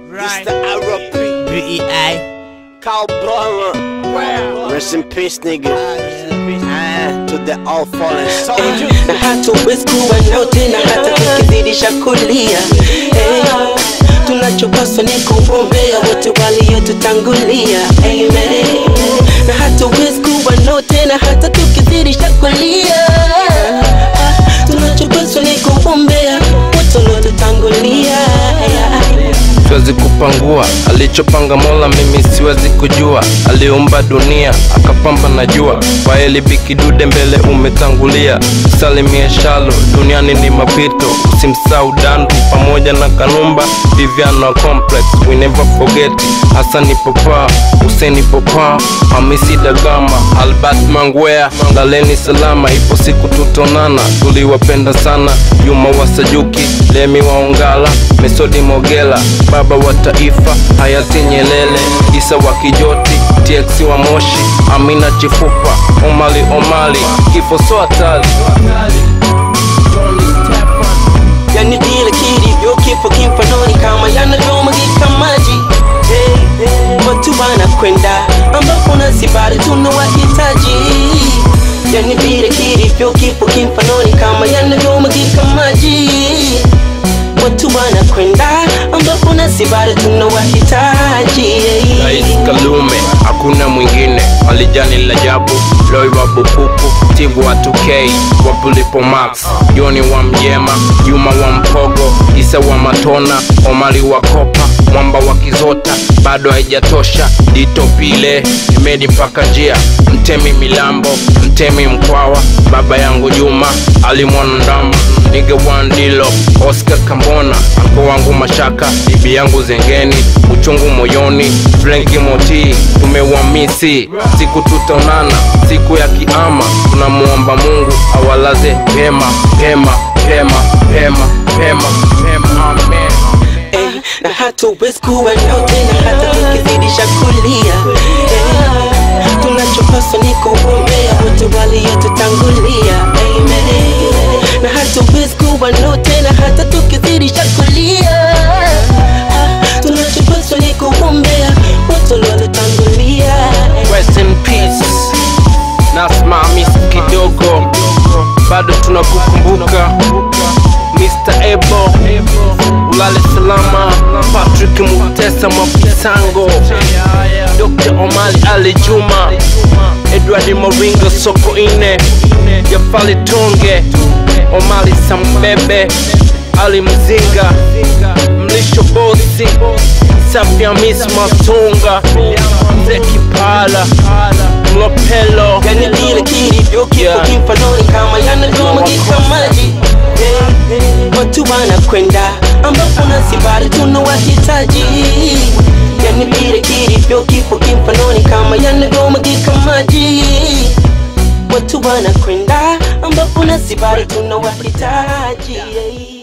Right. Mr. Arab B.E.I. Cowboy. Rest in peace, nigga. To the all fallen soldiers. Na hatuwezi kuwa nyote na hata tukizidisha kulia. Tunachopaswa ni kuombea wote waliotutangulia. Amen. Na hatuwezi kuwa nyote na hata tukizidisha kulia. Tunachopaswa ni kuombea wote waliotutangulia. Siwezi kupangua alichopanga Mola, mimi siwezi kujua. Aliumba dunia akapamba na jua, faeli bikidude mbele umetangulia. Salimie shalo, duniani ni mapito, usimsahau Dandu pamoja na Kanumba, Viviana Complex, we never forget. Hasani Popa, Hussein Popa, Hamisi Dagama, Albert Mangwea, Daleni salama, ipo siku tutonana. Tuliwapenda sana Juma Wasajuki, Lemi Waongala, Mesodi Mogela, baba wa taifa hayati Nyerere, Isa wa Kijoti, TX wa Moshi, Amina Chifupa, Omali, kifo so hatari. Yani vile kilivyo kifo kimfanoni kama yanavyomwagika maji. Watu wanakwenda ambapo nasi bado tunawahitaji. Yani vile kilivyo kifo kimfanoni kama yanavyomwagika maji. Watu wanakwenda ambapo nasi bado tunawahitaji. Rais Kalume, hakuna mwingine. Alijani Lajabu, Loi wa Bukuku, Tibu wa 2K, Wapulipo Max, Joni wa Mjema, Juma wa Mpogo, Isa wa Matona, Omali wa Kopa, Mwamba wa Kizota, bado haijatosha. Dito Pile, Imedi mpaka njia, Mtemi Milambo, Mtemi Mkwawa, baba yangu Juma, Ali Mwanandamba, Nige Wandilo, Oscar Kambona, anko wangu Mashaka, bibi yangu Zengeni, uchungu moyoni, Frenki Moti, tumewamisi. Siku tutaonana, siku ya kiama, tunamuomba Mungu awalaze pema. Amen. Na hatuwezi kuwa nyote na hata tukizidisha kulia. Tunachopaswa ni kuombea wote waliotutangulia. Amen. Na hatuwezi kuwa nyote na hata tukizidisha kulia. Tunachopaswa ni kuombea wote waliotutangulia. Rest in peace. Nasimamisi kidogo, bado tunakukumbuka. Mr. Ebo, ulale salama. Patrick Mutesa Mwapisango, Dr. Omali Ali Juma, Edward Moringo Soko Ine, Jafali Tonge, Omali Sambebe, Ali Mzinga, Mlisho Bosi, Safia Miss Matunga, Zeki Pala, Mlopelo. Yani vile kilivyo kifo kimfanoni kama yanavyomwagika maji. Watu wanakwenda ambapo nasi bado tunawahitaji. Yani vile kilivyo kifo kimfanoni kama yanavyomwagika maji. Watu wanakwenda ambapo nasi bado tunawahitaji.